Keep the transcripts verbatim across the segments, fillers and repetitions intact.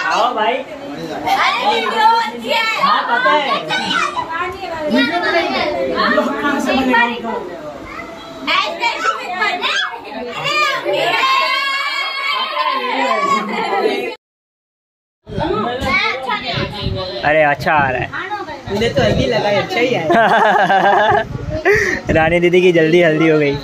आओ भाई। हाँ पता है। अरे अच्छा आ रहा है। मुझे तो हल्दी लगा, अच्छा ही है। रानी दीदी की जल्दी हल्दी हो गई।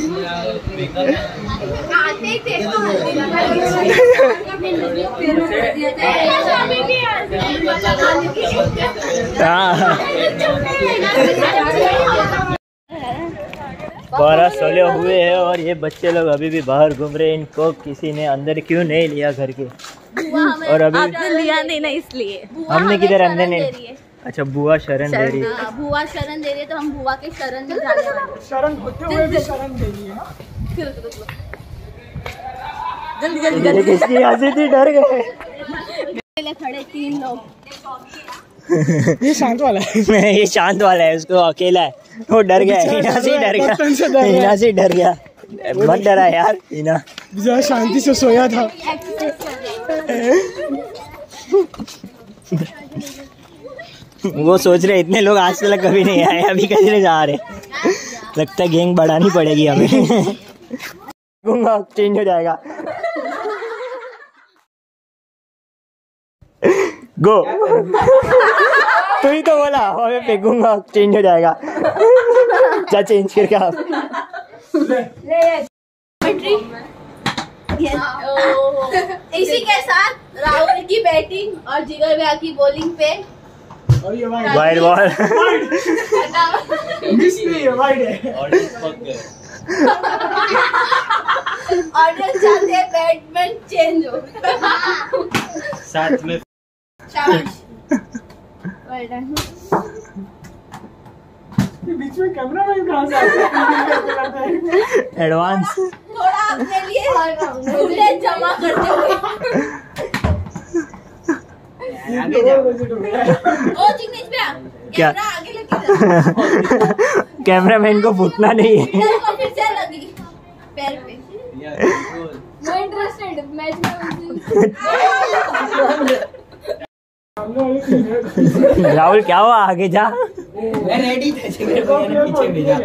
बारह सोलह हुए हैं और ये बच्चे लोग अभी भी बाहर घूम रहे हैं। इनको किसी ने अंदर क्यों नहीं लिया घर के? और अभी आपने लिया नहीं ना, इसलिए हमने किधर अंदर नहीं। अच्छा बुआ शरण दे रही है। बुआ शरण दे रही है तो हम बुआ के शरण में जाने वाले। शरण होते हुए भी शरण दे रही है। जल्दी जल्दी जल्दी। किसकी हंसी थी, डर गए। खड़े तीन लोग। ये शांत वाला है। ये शांत वाला है, उसको अकेला है, वो डर गया। हिना से डर गया, हिना से डर गया। मत डरा यार हिना, जरा शांति से सोया था। वो सोच रहे इतने लोग आज तक कभी नहीं आए, अभी कैसे जा रहे। लगता है गैंग बढ़ानी पड़ेगी हमें। चेंज हो जाएगा। गो। तू ही तो बोला हमें फेंकूंगा, चेंज हो जाएगा। जा चेंज करके आप। इसी के साथ राहुल की बैटिंग और जिगर भैया की बॉलिंग पे वाइड बॉल। ऑडियंस चाहते हैं बैट्समैन चेंज हो साथ में। शाबाश। बीच में कैमरा मैन कहाँ से आता है? एडवांस थोड़ा अपने लिए फुटेज जमा करते हुए। आगे जाओ। ओ जिग्नेश भैया, क्या? कैमरा आगे लेके जा। कैमरामैन को फूटना नहीं है। इधर को फिर से लगी पैर पे। नो इंटरेस्टेड मैच में। राहुल क्या हुआ, आगे जा। मैं रेडी था, मेरे भैया ने पीछे भेजा।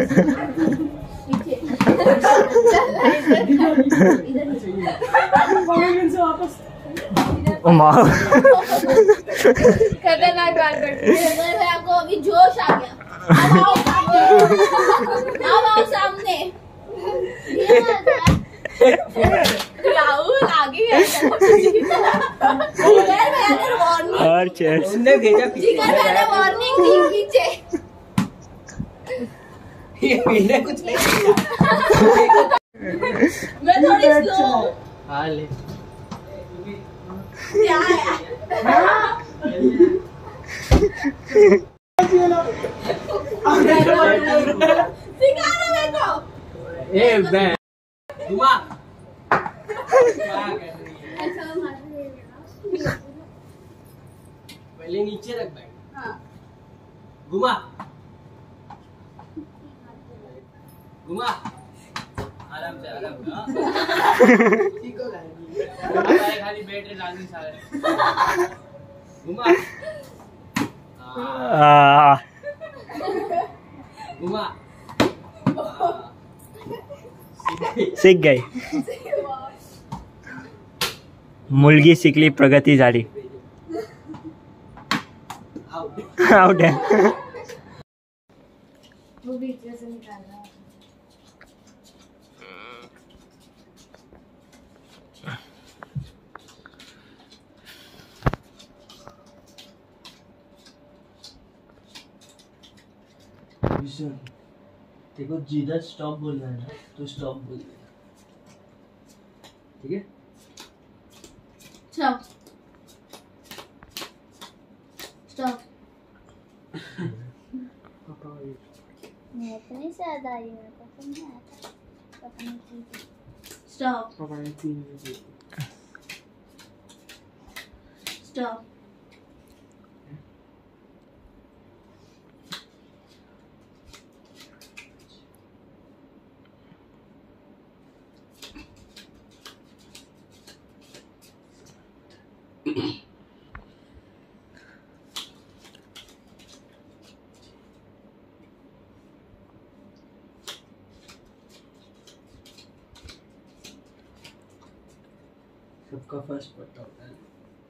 खतरनाक बात करते हैं। भैया को अभी जोश आ गया। अब आओ सामने, अब आओ सामने। राहुल आगे है। और चेयर्स उनने भेजा पीछे। वार्निंग दी पीछे। ये मेरे कुछ नहीं किया। मैं थोड़ी स्लो। हाँ ले। क्या है? सिखाना मेरे को। ए मैं घुमा। पहले नीचे रख बैठ। हाँ। घुमा घुमा आराम से आराम से। ठीक हो गया। खाली बैटरी डालनी सारे। घुमा घुमा। सीख गई। मुलगी शिकली प्रगति झाली। आउट है। वो बीच में से निकाल रहा है। देखो जिधर स्टॉप बोलना है ना तो स्टॉप बोल दे, ठीक है? Stop stop. मैं तो नहीं शायद आई, मेरे को तो नहीं आया था। पता नहीं क्यों। Stop stop. सबका फर्स्ट पड़ता होता है।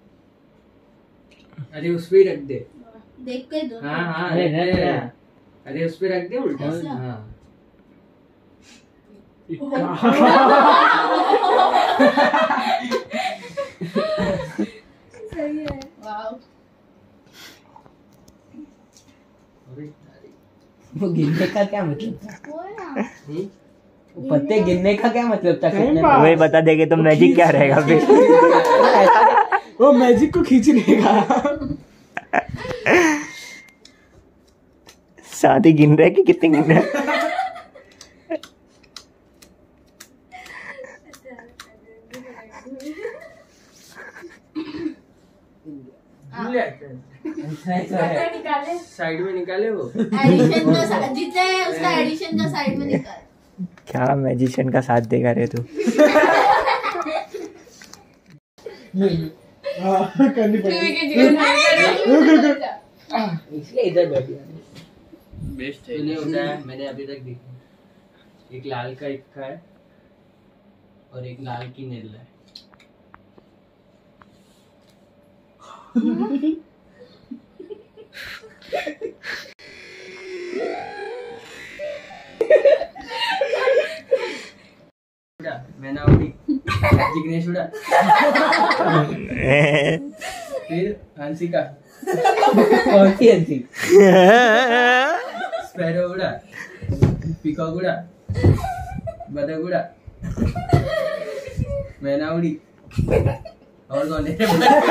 अरे उस पे रख दे। देख के दो। हाँ हाँ अरे अरे नहीं, अरे उस पे रख दे उल्टा। ऐसा? हाँ सही है। वाव। वो गिनने का क्या मतलब था? वो ना हम्म? वो पत्ते गिनने का क्या मतलब था? कितने वही बता देगे तो मैजिक क्या रहेगा फिर। वो मैजिक को खींचने का। साथ ही गिन रहे कि कितने गिन रहे। निकाले। साइड में निकाले वो। एडिशन का सा- जितने है उसका एडिशन का साइड में निकाल। क्या मैजिशियन का साथ देगा रे तू। इसलिए इधर बैठ गया। बेस्ट है। तूने उठाया मैंने अभी तक देखा। एक लाल का एक का है और एक लाल की नेल है। उड़ा मैंने उड़ी जिग्नेश उड़ा फिर हंसिका कौन सी हंसी? स्पैरो उड़ा पीकॉक उड़ा बतख उड़ा मैना उड़ी और कौन है?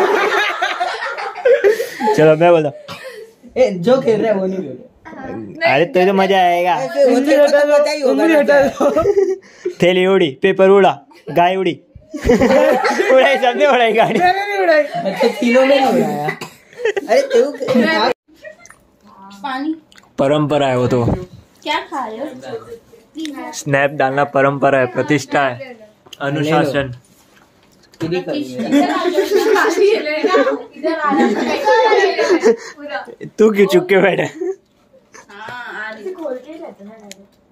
चलो मैं बोला। ए जो खेल रहा है वो नहीं बोल रहा। अरे तो तो मजा आएगा। ऐसे वो तो पता ही होगा ना। थैली उड़ी, पेपर उड़ा, गाय उड़ी। उड़ाई सबने उड़ाई गाड़ी। अच्छा तीनों में नहीं उड़ाया। अरे तू पानी परंपरा है वो तो। क्या खा रहे हो? स्नैप डालना परंपरा है, प्रतिष्ठा है, अनुशासन। किरी करी है। इधर आ जाओ। इधर आ जाओ। पूरा। तू क्यों चुप के बैठा? हाँ आ रही। खोल के रहता है।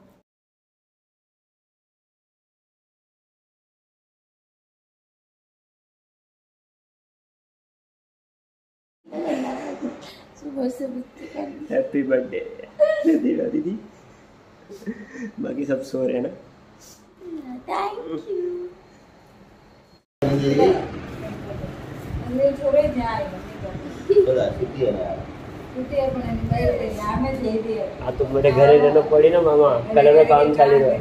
सुबह से हैप्पी बर्थडे दीदी दीदी। बाकी सब सो रहे हैं ना। Thank you. थोड़े जाएगा। आ तो मेरे घरे रहना पड़ी ना मामा, कलर में काम चालू है।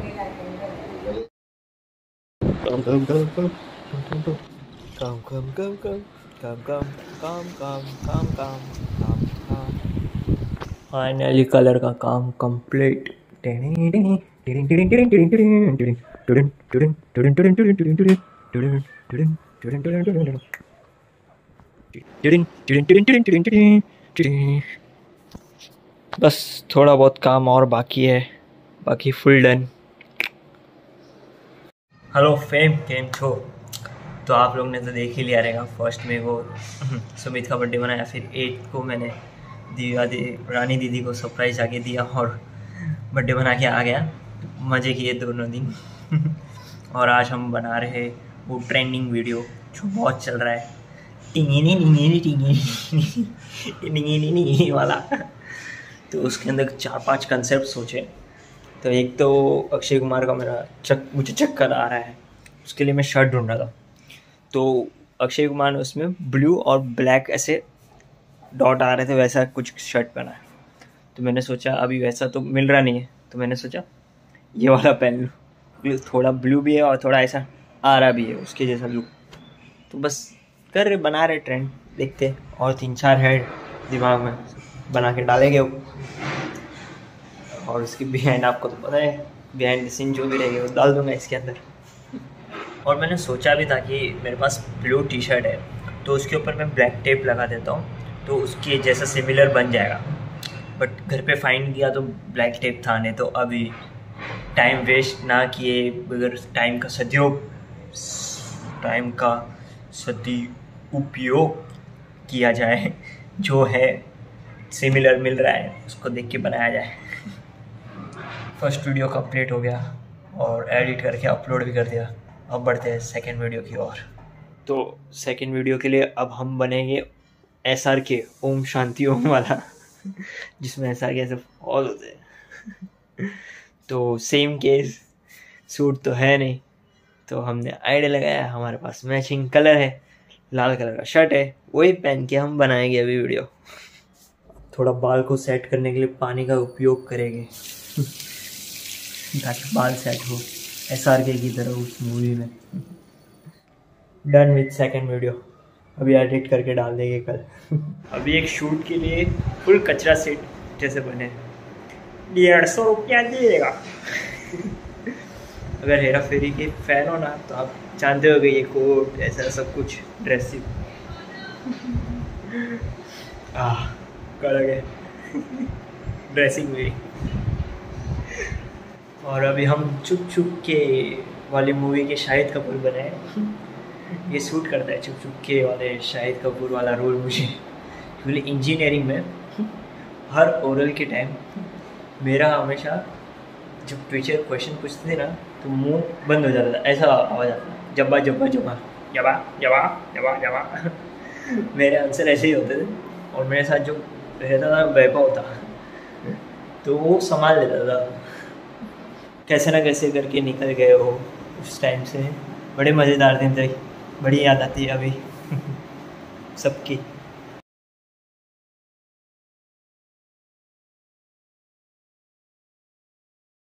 काम काम काम काम काम काम काम काम काम काम काम काम काम काम काम फाइनली कलर का काम कंप्लीट। बस थोड़ा बहुत काम और बाकी है, बाकी फुल डन। हेलो फेम, केम छो? तो आप लोग ने तो देख ही लिया रहेगा। फर्स्ट में वो सुमित का बर्थडे मनाया, फिर एट को मैंने दिया दी रानी दीदी को सरप्राइज आके दिया और बर्थडे बना के आ गया। मज़े किए दोनों दिन। और आज हम बना रहे वो ट्रेंडिंग वीडियो जो बहुत चल रहा है, टिंगिनी टिंगिनी टिंगिनी टिंगिनी टिंगिनी वाला। तो उसके अंदर चार पांच कंसेप्ट सोचे। तो एक तो अक्षय कुमार का मेरा चक मुझे चक्कर आ रहा है, उसके लिए मैं शर्ट ढूंढ रहा था। तो अक्षय कुमार ने उसमें ब्लू और ब्लैक ऐसे डॉट आ रहे थे, वैसा कुछ शर्ट पहना है। तो मैंने सोचा अभी वैसा तो मिल रहा नहीं है, तो मैंने सोचा ये वाला पहन लूँ। थोड़ा ब्लू भी है और थोड़ा ऐसा आ रहा भी है उसके जैसा लुक। तो बस कर रहे बना रहे ट्रेंड, देखते। और तीन चार है दिमाग में, बना के डालेंगे वो। और उसकी बिहाइंड आपको तो पता है, बिहाइंड द सीन जो भी रहेगी वो डाल दूंगा इसके अंदर। और मैंने सोचा भी था कि मेरे पास ब्लू टी शर्ट है तो उसके ऊपर मैं ब्लैक टेप लगा देता हूँ तो उसके जैसा सिमिलर बन जाएगा। बट घर पे फाइंड किया तो ब्लैक टेप था नहीं, तो अभी टाइम वेस्ट ना किए बगैर, टाइम का सदुपयोग टाइम का सदी उपयोग किया जाए, जो है सिमिलर मिल रहा है उसको देख के बनाया जाए। फर्स्ट वीडियो कंप्लीट हो गया और एडिट करके अपलोड भी कर दिया। अब बढ़ते हैं सेकेंड वीडियो की ओर। तो सेकेंड वीडियो के लिए अब हम बनेंगे एस आर के ओम शांति ओम वाला, जिसमें एस आर के ऐसे ऑल होते हैं। तो सेम केस, सूट तो है नहीं, तो हमने आइडिया लगाया, हमारे पास मैचिंग कलर है, लाल कलर का शर्ट है, वही पहन के हम बनाएंगे अभी वीडियो। थोड़ा बाल को सेट करने के लिए पानी का उपयोग करेंगे ताकि बाल सेट हो एस आर के की तरह उस मूवी में। डन विथ सेकेंड वीडियो, अभी एडिट करके डाल देंगे कल। अभी एक शूट के लिए फुल कचरा सेट जैसे बने, डेढ़ सौ रुपया दिएगा। अगर हेरा फेरी के फैन हो ना तो आप जानते हो कि ये कोट ऐसा सब कुछ ड्रेसिंग आह कर गए ड्रेसिंग मेरी। और अभी हम चुप चुप के वाली मूवी के शाहिद कपूर बने हैं। ये सूट करता है चुप चुप के वाले शाहिद कपूर वाला रोल मुझे, क्योंकि इंजीनियरिंग में हर ओरल के टाइम मेरा हमेशा जब टीचर क्वेश्चन पूछते थे ना तो मुंह बंद हो जाता था, ऐसा आवाज़ आता था, जब्बा जब्बा जब्बा जबा जबा जबा जबा। मेरे आंसर ऐसे ही होते थे और मेरे साथ जो रहता था वैभव होता तो वो संभाल लेता था। कैसे ना कैसे करके निकल गए वो उस टाइम से। बड़े मज़ेदार दिन थे, बड़ी याद आती है अभी सबकी।